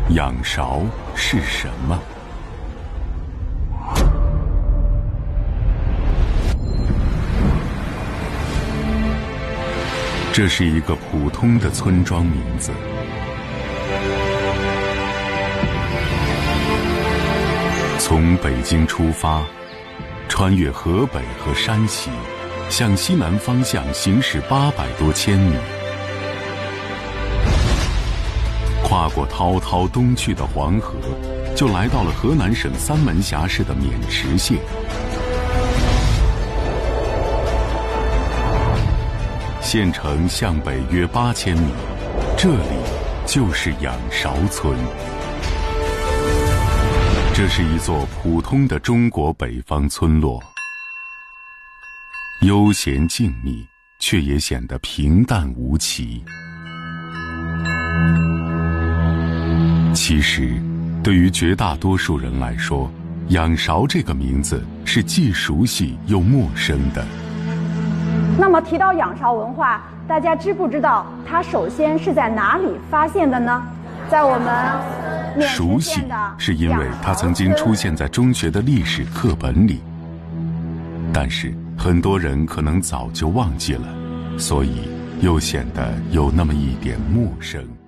仰韶是什么？这是一个普通的村庄名字。从北京出发，穿越河北和山西，向西南方向行驶800多千米，跨过滔滔东去的黄河，就来到了河南省三门峡市的渑池县。县城向北约8000米，这里就是仰韶村。这是一座普通的中国北方村落，悠闲静谧，却也显得平淡无奇。其实，对于绝大多数人来说，仰韶这个名字是既熟悉又陌生的。 那么提到仰韶文化，大家知不知道它首先是在哪里发现的呢？在我们熟悉是因为它曾经出现在中学的历史课本里，但是很多人可能早就忘记了，所以又显得有那么一点陌生。